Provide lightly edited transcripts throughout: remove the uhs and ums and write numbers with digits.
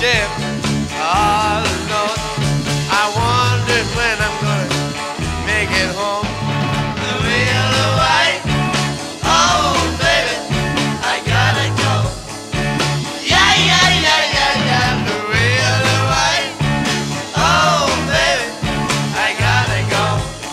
ship all alone. I wondered when I'm gonna make it home. The wheel of white, oh baby, I gotta go. Yeah, yeah, yeah, yeah, yeah. The wheel of white, oh baby, I gotta go.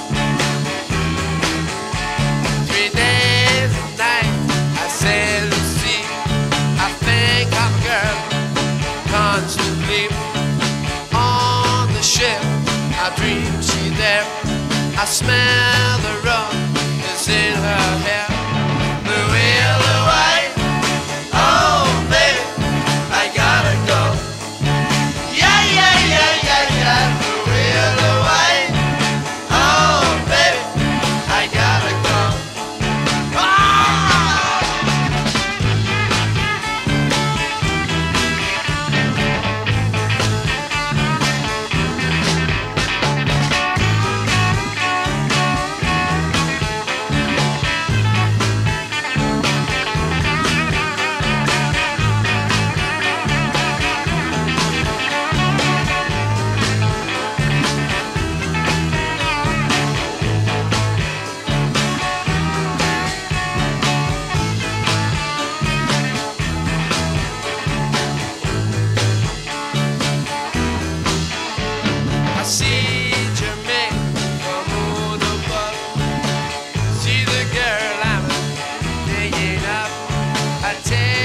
3 days and nights I sail the sea. I think I'm a girl constantly on the ship. I dream she's there. I smell the rum is in her hair. The wheel of white, oh baby, I gotta go. Yeah, yeah, yeah, yeah, yeah. The wheel of white, oh baby, I gotta go. I see Jamaica moon above. See the girl I'm thinking of. I take